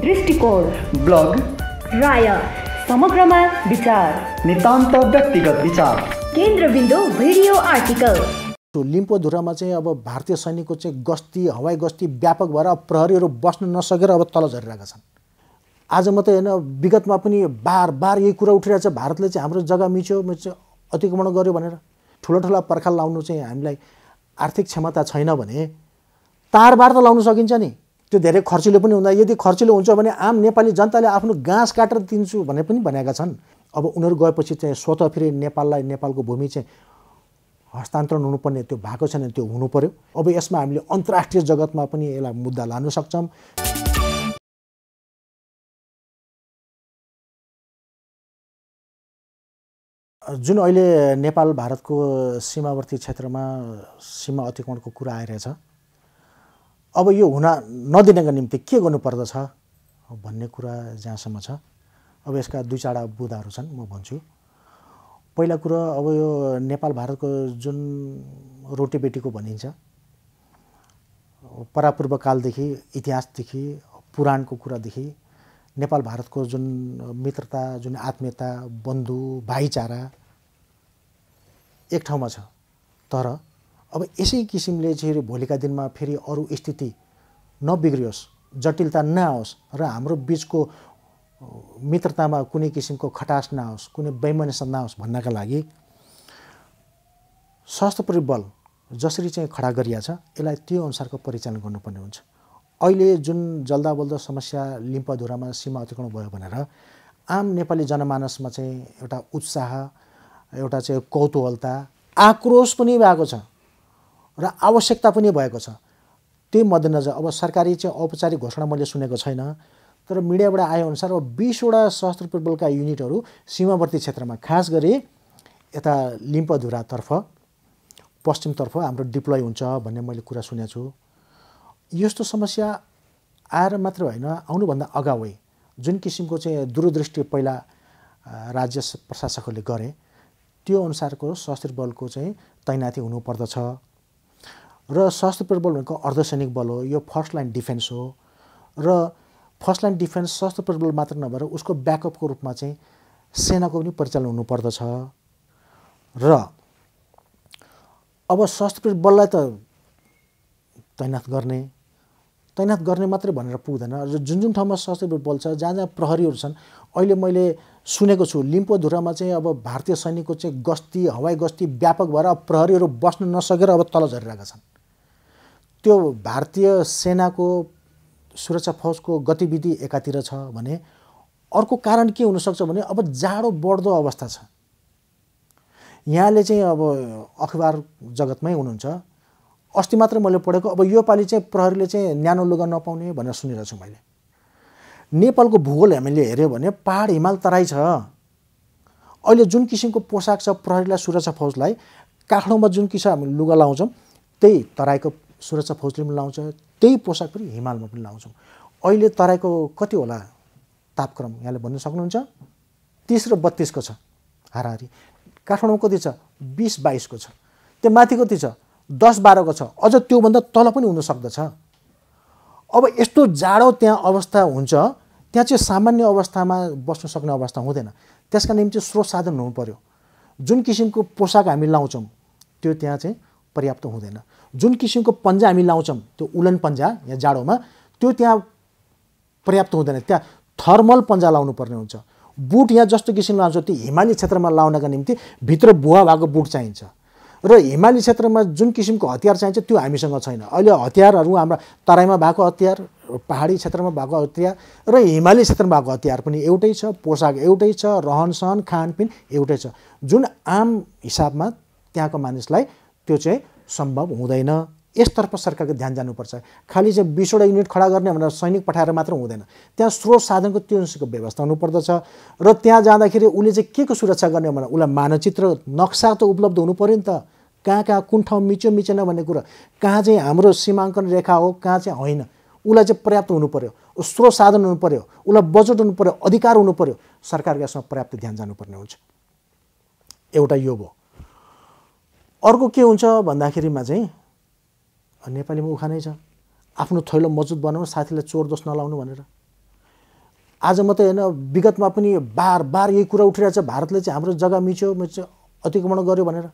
दृष्टिकोण, ब्लग, राय, समग्रमा विचार, नितान्त व्यक्तिगत विचार, केन्द्रबिन्दु भिडियो आर्टिकल। लिम्पोधुरामा चाहिँ अब भारतीय सैनिकको चाहिँ गस्ती, हवाई गस्ती व्यापक भएर प्रहरीहरू बस्न नसकेर अब तल झरिरहेका छन्। आज मात्रै होइन, विगतमा पनि बार बार यही कुरा उठिरहेको छ। भारतले चाहिँ हाम्रो जग्गा मिच्यो अतिक्रमण गर्यो भनेर ठुला ठुला पर्खाल लाउनु चाहिँ हामीलाई आर्थिक क्षमता छैन भने तारबार त लाउन सकिन्छ नि। त्यो धेरै खर्चिलो पनि हुँदा, यदि खर्चिलो हुन्छ भने आम नेपाली जनताले आफ्नो घाँस काटेर दिन्छु भने पनि भनेका छन्। अब उनीहरू गएपछि चाहिँ स्वतः फेरि नेपाललाई, नेपालको भूमि चाहिँ हस्तान्तरण हुनुपर्ने त्यो भएको छैन, त्यो हुनु पर्यो। अब यसमा हामीले अन्तर्राष्ट्रिय जगतमा पनि यसलाई मुद्दा लान सक्छौँ। जुन अहिले नेपाल भारतको सीमावर्ती क्षेत्रमा सीमा अतिक्रमणको कुरा आइरहेछ, अब यो हुन नदिनको निम्ति के गर्नुपर्दछ भन्ने कुरा जहाँसम्म छ, अब यसका दुई चारवटा बुँदाहरू छन्, म भन्छु। पहिला कुरा, अब यो नेपाल भारतको जुन रोटीबेटीको भनिन्छ, परापूर्व कालदेखि, इतिहासदेखि, पुराणको कुरादेखि नेपाल भारतको जुन मित्रता, जुन आत्मीयता, बन्धु, भाइचारा एक ठाउँमा छ। तर अब यसै किसिमले चाहिँ भोलिका दिनमा फेरि अरू स्थिति नबिग्रियोस्, जटिलता नआओस् र हाम्रो बिचको मित्रतामा कुनै किसिमको खटास नआओस्, कुनै वैमनस्य नआओस् भन्नका लागि सशस्त्र बल जसरी चाहिँ खडा गरिया छ, यसलाई त्यो अनुसारको परिचालन गर्नुपर्ने हुन्छ। अहिले जुन जल्दाबल्दो समस्या लिम्पोधुरामा सीमा अतिक्रमण भयो भनेर आम नेपाली जनमानसमा चाहिँ एउटा उत्साह, एउटा चाहिँ कौतूहलता, आक्रोश पनि भएको छ र आवश्यकता पनि भएको छ। त्यही मध्यनजर अब सरकारी चाहिँ औपचारिक घोषणा मैले सुनेको छैन, तर मिडियाबाट आएअनुसार अब 20वटा सशस्त्र बलका युनिटहरू सीमावर्ती क्षेत्रमा, खास गरी यता लिम्पोधुरातर्फ, पश्चिमतर्फ हाम्रो डिप्लोय हुन्छ भन्ने मैले कुरा सुनेको छु। यस्तो समस्या आएर मात्र होइन, आउनुभन्दा अगावै जुन किसिमको चाहिँ दूरदृष्टि पहिला राज्य प्रशासकहरूले गरे, त्यो अनुसारको सशस्त्र बलको चाहिँ तैनाती हुनुपर्दछ। र सशस्त्र बल भनेको अर्धसैनिक बल हो, यो फर्स्ट लाइन डिफेन्स हो। र फर्स्ट लाइन डिफेन्स सशस्त्र बल मात्र नभएर उसको ब्याकअपको रूपमा चाहिँ सेनाको पनि परिचालन हुनुपर्दछ। र अब सशस्त्र बललाई त तैनात गर्ने मात्रै भनेर पुग्दैन। र जुन जुन ठाउँमा सशस्त्र बल छ, जहाँ जहाँ प्रहरीहरू छन्, अहिले मैले सुनेको छु लिम्पोधुरामा चाहिँ अब भारतीय सैनिकको चाहिँ गस्ती, हवाई गस्ती व्यापक भएर प्रहरीहरू बस्न नसकेर अब तल झरिरहेका छन्। त्यो भारतीय सेनाको, सुरक्षा फौजको गतिविधि एकातिर छ भने अर्को कारण के हुनसक्छ भने अब जाडो बढ्दो अवस्था छ। यहाँले चाहिँ अब अखबार जगतमै हुनुहुन्छ, अस्ति मात्र मैले पढेको, अब यो पालि चाहिँ प्रहरीले चाहिँ न्यानो लुगा नपाउने भनेर सुनिरहेको छु मैले। नेपालको भूगोल हामीले हेऱ्यो भने पहाड, हिमाल, तराई छ। अहिले जुन किसिमको पोसाक छ प्रहरीलाई, सुरक्षा फौजलाई, काठमाडौँमा जुन किसिम हामी लुगा लाउँछौँ त्यही तराईको सुरक्षा फौजले पनि लाउँछ, त्यही पोसाक पनि हिमालमा पनि लाउँछौँ। अहिले तराईको कति होला तापक्रम यहाँले भन्न सक्नुहुन्छ? 30 र 32 को छ हाराहारी। काठमाडौँ कति छ? 20-22 को छ। त्यो माथि कति छ? 10-12 को छ। अझ त्योभन्दा तल पनि हुन सक्दछ। अब यस्तो जाडो त्यहाँ अवस्था हुन्छ, त्यहाँ चाहिँ सामान्य अवस्थामा बस्न सक्ने अवस्था हुँदैन। त्यसका निम्ति स्रोत साधन हुनु पर्यो। जुन किसिमको पोसाक हामी लाउँछौँ त्यो त्यहाँ चाहिँ पर्याप्त हुँदैन। जुन किसिमको पन्जा हामी लाउँछौँ, त्यो उलन पन्जा यहाँ जाडोमा, त्यो त्यहाँ पर्याप्त हुँदैन। त्यहाँ थर्मल पन्जा लाउनु पर्ने हुन्छ। बुट यहाँ जस्तो किसिमले लाउँछ त्यो हिमाली क्षेत्रमा लाउनका निम्ति भित्र बुवा भएको बुट चाहिन्छ। र हिमाली क्षेत्रमा जुन किसिमको हतियार चाहिन्छ त्यो हामीसँग छैन। अहिले हतियारहरू हाम्रा तराईमा भएको हतियार, पहाडी क्षेत्रमा भएको हतियार र हिमाली क्षेत्रमा भएको हतियार पनि एउटै छ, पोसाक एउटै छ, रहनसहन, खानपिन एउटै छ। जुन आम हिसाबमा त्यहाँको मानिसलाई त्यो चाहिँ सम्भव हुँदैन। यसतर्फ सरकारको ध्यान जानुपर्छ। खालि चाहिँ 20वटा युनिट खडा गर्ने भनेर सैनिक पठाएर मात्र हुँदैन। त्यहाँ स्रोत साधनको त्यो अनुसारको व्यवस्था हुनुपर्दछ। र त्यहाँ जाँदाखेरि उसले चाहिँ के को सुरक्षा गर्ने भने उसलाई मानचित्र, नक्सा त उपलब्ध हुनु पर्यो नि त। कहाँ कुन ठाउँ मिच्यो मिचेन भन्ने कुरा, कहाँ चाहिँ हाम्रो सीमाङ्कन रेखा हो, कहाँ चाहिँ होइन, उसलाई चाहिँ पर्याप्त हुनु पर्यो। स्रोत साधन हुनु पर्यो, उसलाई बजेट हुनु पर्यो, अधिकार हुनु पर्यो। सरकारको यसमा पर्याप्त ध्यान जानुपर्ने हुन्छ। एउटा यो भयो। अर्को के हुन्छ भन्दाखेरिमा चाहिँ नेपालीमा उखानै छ, आफ्नो थैलो मजबुत बनाउनु, साथीलाई चोर दोष नलाउनु भनेर। आज मात्रै होइन, विगतमा पनि बार बार यही कुरा उठिरहेछ, भारतले चाहिँ हाम्रो जग्गा मिच्यो अतिक्रमण गर्यो भनेर।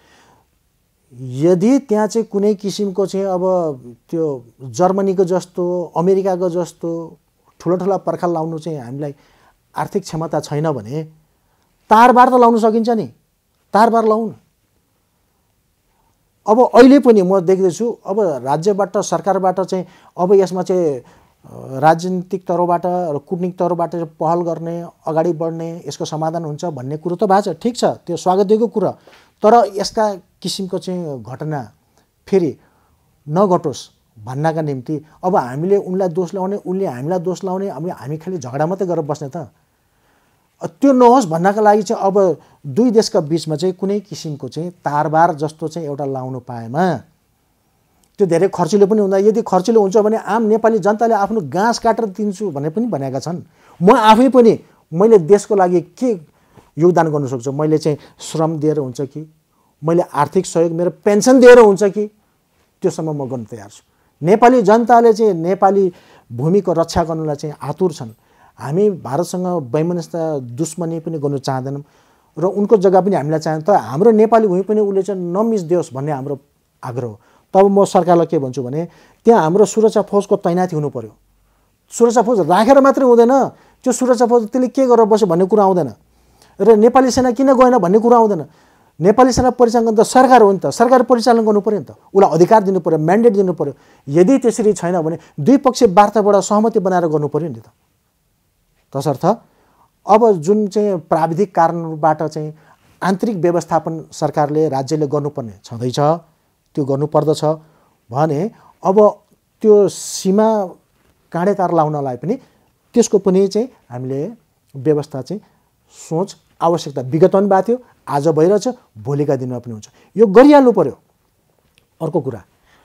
यदि त्यहाँ चाहिँ कुनै किसिमको चाहिँ अब त्यो जर्मनीको जस्तो अमेरिकाको जस्तो ठुला ठुला पर्खाल लाउनु चाहिँ हामीलाई आर्थिक क्षमता छैन भने तारबार त लाउन सकिन्छ नि, तारबार लाउन। अब अहिले पनि म देख्दैछु अब राज्यबाट सरकारबाट चाहिँ अब यसमा चाहिँ राजनीतिक तर्फबाट र कूटनीतिक तर्फबाट पहल गर्ने, अगाडि बढ्ने, यसको समाधान हुन्छ भन्ने कुरो त भएको छ, ठिक छ, त्यो स्वागतयोग्य कुरा। तर यसका किसिमको चाहिँ घटना फेरि नघटोस् भन्नका निम्ति अब हामीले उनलाई दोष लाउने, उनले हामीलाई दोष लाउने, हामी खालि झगडा मात्रै गरेर बस्ने त त्यो नहोस् भन्नका लागि चाहिँ अब दुई देशका बिचमा चाहिँ कुनै किसिमको चाहिँ तारबार जस्तो चाहिँ एउटा लाउनु पाएमा त्यो धेरै खर्चिलो पनि हुँदा, यदि खर्चिलो हुन्छ भने आम नेपाली जनताले आफ्नो घाँस काटेर दिन्छु भने पनि भनेका छन्। म आफै पनि मैले देशको लागि के योगदान गर्न सक्छु, मैले चाहिँ श्रम दिएर हुन्छ कि, मैले आर्थिक सहयोग मेरो पेन्सन दिएर हुन्छ कि, त्योसम्म म गर्न तयार छु। नेपाली जनताले चाहिँ नेपाली भूमिको रक्षा गर्नलाई चाहिँ आतुर छन्। हामी भारतसँग वैमनस्यता दुश्मनी पनि गर्नु चाहँदैनौँ र उनको जग्गा पनि हामीलाई चाहन्छ, तर हाम्रो नेपाली भूमि पनि उसले चाहिँ नमिच्दियोस् भन्ने हाम्रो आग्रह हो। तब म सरकारलाई के भन्छु भने त्यहाँ हाम्रो सुरक्षा फौजको तैनाती हुनु पर्यो। सुरक्षा फौज राखेर मात्रै हुँदैन, त्यो सुरक्षा फौज त्यसले के गरेर बस्यो भन्ने कुरा आउँदैन र नेपाली सेना किन गएन भन्ने कुरा आउँदैन। नेपाली सेना परिचालन त सरकार हो नि त, सरकार परिचालन गर्नु पर्यो नि त, उसलाई अधिकार दिनु पर्यो, म्यान्डेट दिनु पर्यो। यदि त्यसरी छैन भने द्विपक्षीय वार्ताबाट सहमति बनाएर गर्नु पर्यो नि त। तसर्थ अब जुन चाहिँ प्राविधिक कारणबाट चाहिँ आन्तरिक व्यवस्थापन सरकारले राज्यले गर्नुपर्ने छँदैछ, त्यो गर्नुपर्दछ भने अब त्यो सीमा काँडे तार लाउनलाई पनि त्यसको पनि चाहिँ हामीले व्यवस्था चाहिँ सोच आवश्यकता विगतमा पनि भएको थियो, आज भइरहेछ, भोलिका दिनमा पनि हुन्छ, यो गरिहाल्नु पर्यो। अर्को कुरा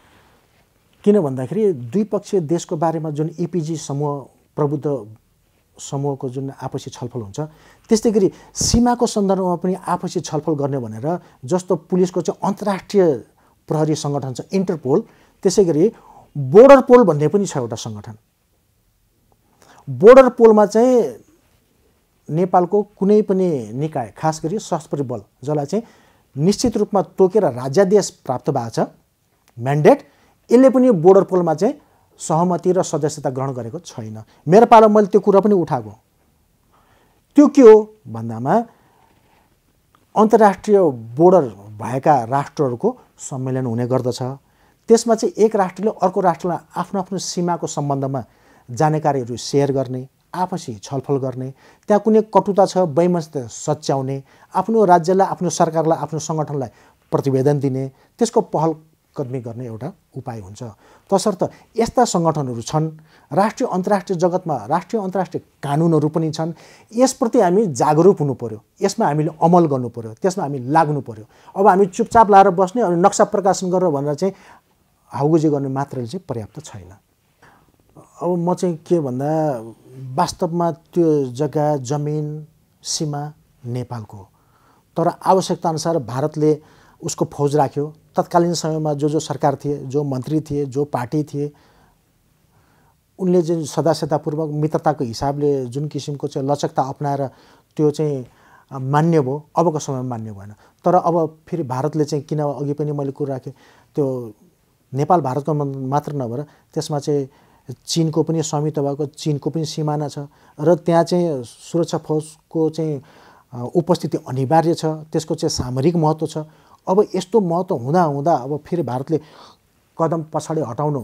किन भन्दाखेरि द्विपक्षीय देशको बारेमा जुन इपिजी समूह प्रबुद्ध समूहको जुन आपसी छलफल हुन्छ, त्यस्तै गरी सीमाको सन्दर्भमा पनि आपसी छलफल गर्ने भनेर जस्तो पुलिसको चाहिँ अन्तर्राष्ट्रिय प्रहरी सङ्गठन छ इन्टरपोल, त्यसै गरी बोर्डर पोल भन्ने पनि छ एउटा सङ्गठन। बोर्डर पोलमा चाहिँ नेपालको कुनै पनि निकाय, खास गरी सशस्त्र बल जसलाई चाहिँ निश्चित रूपमा तोकेर राज्यादेश प्राप्त भएको छ म्यान्डेट, यसले पनि बोर्डर पोलमा चाहिँ सहमति र सदस्यता ग्रहण गरेको छैन। मेरो पालो मैले त्यो कुरा पनि उठाएको। त्यो के हो भन्दामा अन्तर्राष्ट्रिय बोर्डर भएका राष्ट्रहरूको सम्मेलन हुने गर्दछ। त्यसमा चाहिँ एक राष्ट्रले अर्को राष्ट्रलाई आफ्नो आफ्नो सीमाको सम्बन्धमा जानकारीहरू सेयर गर्ने, आपसी छलफल गर्ने, त्यहाँ कुनै कटुता छ वैमनस्यता सच्याउने, आफ्नो राज्यलाई, आफ्नो सरकारलाई, आफ्नो सङ्गठनलाई प्रतिवेदन दिने, त्यसको पहल कदमी गर्ने एउटा उपाय हुन्छ। तसर्थ यस्ता सङ्गठनहरू छन्, राष्ट्रिय अन्तर्राष्ट्रिय जगतमा राष्ट्रिय अन्तर्राष्ट्रिय कानुनहरू पनि छन्। यसप्रति हामी जागरुक हुनु पर्यो, यसमा हामीले अमल गर्नु पर्यो, त्यसमा हामी लाग्नु पर्यो। अब हामी चुपचाप लाएर बस्ने अनि नक्सा प्रकाशन गरेर भनेर चाहिँ हाउगुजी गर्ने मात्रले चाहिँ पर्याप्त छैन। अब म चाहिँ के भन्दा वास्तवमा त्यो जग्गा जमिन सीमा नेपालको हो, तर आवश्यकताअनुसार भारतले उसको फौज राख्यो। तत्कालीन समयमा जो सरकार थिए, जो मन्त्री थिए, जो पार्टी थिए, उनले चाहिँ सदास्यतापूर्वक मित्रताको हिसाबले जुन किसिमको चाहिँ लचकता अपनाएर त्यो चाहिँ मान्य भयो, अबको समयमा मान्य भएन। तर अब फेरि भारतले चाहिँ किन अघि पनि मैले कुरा राखेँ, त्यो नेपाल भारतको मात्र नभएर त्यसमा चाहिँ चीनको पनि स्वामित्व भएको, चीनको पनि सिमाना छ र त्यहाँ चाहिँ सुरक्षा फौजको चाहिँ उपस्थिति अनिवार्य छ, त्यसको चाहिँ सामरिक महत्त्व छ। अब यस्तो महत्त्व हुँदा हुँदा अब फेरि भारतले कदम पछाडि हटाउनु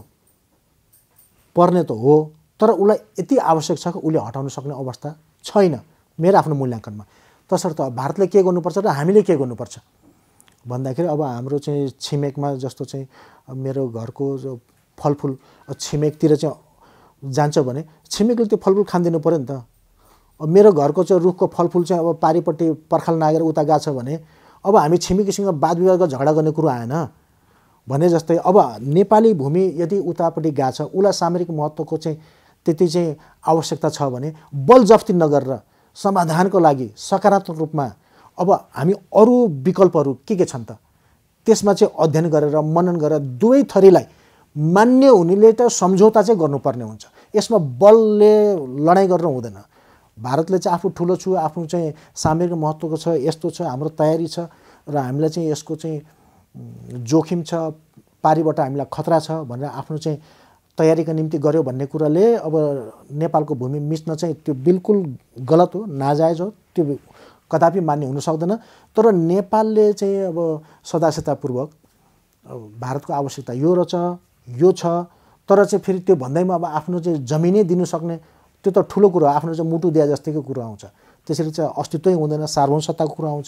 पर्ने त हो, तर उसलाई यति आवश्यक छ कि उसले हटाउन सक्ने अवस्था छैन मेरो आफ्नो मूल्याङ्कनमा। तसर्थ भारतले के गर्नुपर्छ र हामीले के गर्नुपर्छ भन्दाखेरि अब हाम्रो चाहिँ छिमेकमा जस्तो चाहिँ मेरो घरको जो फलफुल छिमेकतिर चाहिँ जान्छ भने छिमेकले त्यो फलफुल खानिदिनु पऱ्यो नि त। अब मेरो घरको चाहिँ रुखको फलफुल चाहिँ अब पारिपट्टि पर्खाल नागेर उता गएको छ भने अब हामी छिमेकीसँग वाद विवादको झगडा गर्ने कुरो आएन भने जस्तै अब नेपाली भूमि यदि उतापट्टि गएको छ, उसलाई सामरिक महत्त्वको चाहिँ त्यति चाहिँ आवश्यकता छ भने बल जफ्ती नगरेर समाधानको लागि सकारात्मक रूपमा अब हामी अरू विकल्पहरू के छन् त त्यसमा चाहिँ अध्ययन गरेर मनन गरेर दुवै थरीलाई मान्य हुनेले त सम्झौता चाहिँ गर्नुपर्ने हुन्छ। यसमा बलले लडाइँ गर्न हुँदैन। भारतले चाहिँ आफू ठुलो छु, आफ्नो चाहिँ सामरिक महत्त्वको छ, यस्तो छ, हाम्रो तयारी छ र हामीलाई चाहिँ यसको चाहिँ जोखिम छ, पारिबाट हामीलाई खतरा छ भनेर आफ्नो चाहिँ तयारीका निम्ति गर्यो भन्ने कुराले अब नेपालको भूमि मिच्न चाहिँ त्यो बिल्कुल गलत हो, नाजायज हो, त्यो कदापि मान्य हुन सक्दैन। तर नेपालले चाहिँ अब सदाशतापूर्वक भारतको आवश्यकता यो रहेछ, यो छ, तर चाहिँ फेरि त्यो भन्दैमा अब आफ्नो चाहिँ जमिनै दिनु सक्ने त्यो त ठुलो कुरा हो, आफ्नो चाहिँ मुटु दिए जस्तैको कुरा आउँछ, त्यसरी चाहिँ अस्तित्वै हुँदैन, सार्वभौम सत्ताको कुरा आउँछ।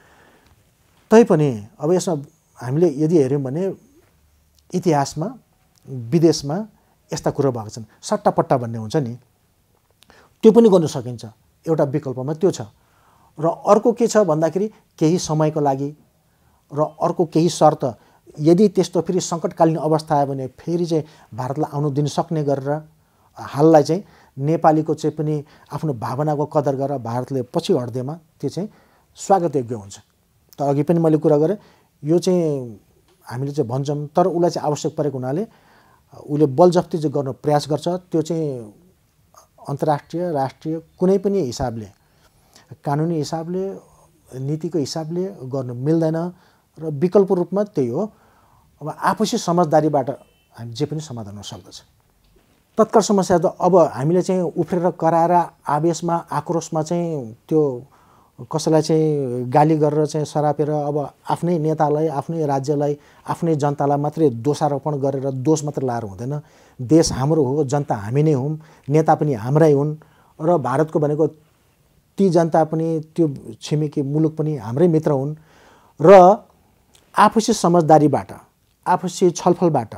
तैपनि अब यसमा हामीले यदि हेऱ्यौँ भने इतिहासमा विदेशमा यस्ता कुरा भएको छन्, सट्टापट्टा भन्ने हुन्छ नि, त्यो पनि गर्न सकिन्छ, एउटा विकल्पमा त्यो छ। र अर्को के छ भन्दाखेरि केही समयको लागि र अर्को केही शर्त, यदि त्यस्तो फेरि सङ्कटकालीन अवस्था आयो भने फेरि चाहिँ भारतलाई आउनु दिन सक्ने गरेर हाललाई चाहिँ नेपालीको चाहिँ पनि आफ्नो भावनाको कदर गरेर भारतले पछि हट्दैमा त्यो चाहिँ स्वागतयोग्य हुन्छ। त अघि पनि मैले कुरा गरेँ, यो चाहिँ हामीले चाहिँ भन्छौँ, तर उसलाई चाहिँ आवश्यक परेको हुनाले उसले बलजफ्ती चाहिँ गर्न प्रयास गर्छ। त्यो चाहिँ अन्तर्राष्ट्रिय राष्ट्रिय कुनै पनि हिसाबले, कानुनी हिसाबले, नीतिको हिसाबले गर्नु मिल्दैन र विकल्प रूपमा त्यही हो। अब आपसी समझदारीबाट हामी जे पनि समाधान हुन सक्दछ। तत्काल समस्या त अब हामीले चाहिँ उफ्रेर कराएर आवेशमा आक्रोशमा चाहिँ त्यो कसैलाई चाहिँ गाली गरेर चाहिँ सरापेर अब आफ्नै नेतालाई, आफ्नै राज्यलाई, आफ्नै जनतालाई मात्रै दोषारोपण गरेर दोष मात्र लाएर हुँदैन। देश हाम्रो हो, जनता हामी नै हौँ, नेता पनि हाम्रै हुन् र भारतको भनेको ती जनता पनि त्यो छिमेकी मुलुक पनि हाम्रै मित्र हुन् र आपसी समझदारीबाट, आपसी छलफलबाट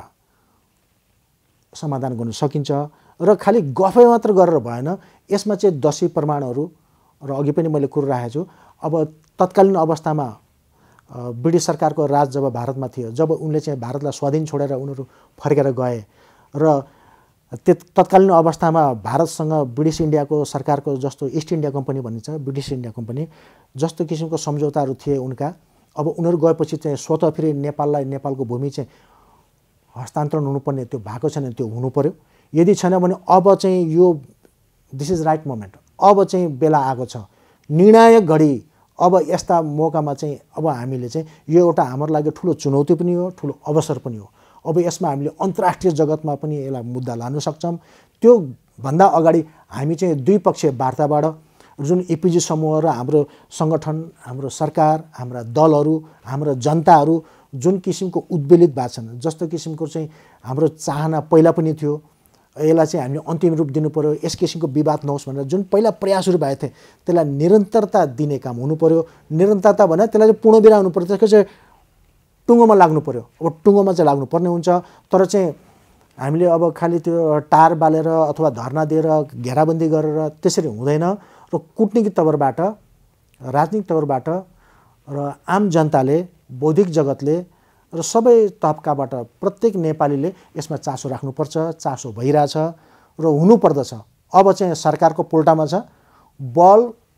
समाधान गर्न सकिन्छ र खालि गफै मात्र गरेर भएन। यसमा चाहिँ दशी प्रमाणहरू र अघि पनि मैले कुरो राखेको छु। अब तत्कालीन अवस्थामा ब्रिटिस सरकारको राज जब भारतमा थियो, जब उनले चाहिँ भारतलाई स्वाधीन छोडेर उनीहरू फर्केर गए र तत्कालीन अवस्थामा भारतसँग ब्रिटिस इन्डियाको सरकारको जस्तो इस्ट इन्डिया कम्पनी भनिन्छ, ब्रिटिस इन्डिया कम्पनी जस्तो किसिमको सम्झौताहरू थिए उनका। अब उनीहरू गएपछि चाहिँ स्वतः फेरि नेपाललाई, नेपालको भूमि चाहिँ हस्तान्तरण हुनुपर्ने त्यो भएको छैन, त्यो हुनु पर्यो। यदि छैन भने अब चाहिँ यो दिस इज राइट मोमेन्ट, अब चाहिँ बेला आएको छ, निर्णायक घडी। अब यस्ता मौकामा चाहिँ अब हामीले चाहिँ यो एउटा हाम्रो लागि ठुलो चुनौती पनि हो, ठुलो अवसर पनि हो। अब यसमा हामीले अन्तर्राष्ट्रिय जगतमा पनि यसलाई मुद्दा लान सक्छौँ। त्यो भन्दा अगाडि हामी चाहिँ द्विपक्षीय वार्ताबाट जुन इपिजी समूह र हाम्रो सङ्गठन, हाम्रो सरकार, हाम्रा दलहरू, हाम्रो जनताहरू जुन किसिमको उद्वेलित भएको छन्, जस्तो किसिमको चाहिँ हाम्रो चाहना पहिला पनि थियो, यसलाई चाहिँ हामीले अन्तिम रूप दिनु पर्यो, यस किसिमको विवाद नहोस् भनेर जुन पहिला प्रयासहरू भएको थिए त्यसलाई निरन्तरता दिने काम हुनु पर्यो। निरन्तरता भने त्यसलाई चाहिँ पूर्णविराम हुनु पर्यो, त्यसको चाहिँ टुङ्गोमा लाग्नु पर्यो। अब टुङ्गोमा चाहिँ लाग्नुपर्ने हुन्छ, तर चाहिँ हामीले अब खालि त्यो टार बालेर अथवा धर्ना दिएर घेराबन्दी गरेर त्यसरी हुँदैन। र कूटनीतिक तवरबाट, राजनीतिक तवरबाट र आम जनताले, बौद्धिक जगतले र सबै तबकाबाट प्रत्येक नेपालीले यसमा चासो राख्नुपर्छ, चासो भइरहेछ र हुनुपर्दछ। अब चाहिँ सरकारको पोल्टामा छ, बल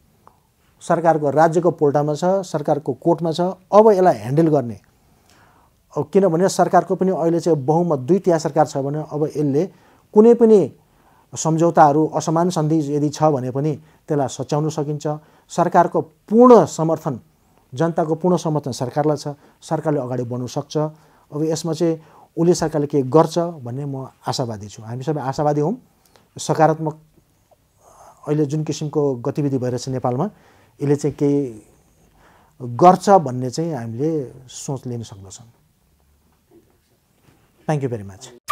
सरकारको राज्यको पोल्टामा छ, सरकारको कोर्टमा छ। अब यसलाई ह्यान्डल गर्ने, किनभने सरकारको पनि अहिले चाहिँ बहुमत दुईतिहाई सरकार छ भने अब यसले कुनै पनि सम्झौताहरू, असमान सन्धि यदि छ भने पनि त्यसलाई सच्याउन सकिन्छ। सरकारको पूर्ण समर्थन, जनताको पूर्ण समर्थन सरकारलाई छ, सरकारले अगाडि बढ्न सक्छ। अब यसमा चाहिँ ओली सरकारले के गर्छ भन्ने म आशावादी छु। हामी सबै आशावादी हौँ। सकारात्मक अहिले जुन किसिमको गतिविधि भइरहेछ नेपालमा, यसले चाहिँ केही गर्छ भन्ने चाहिँ हामीले सोच लिन सक्दछौँ। Thank you very much.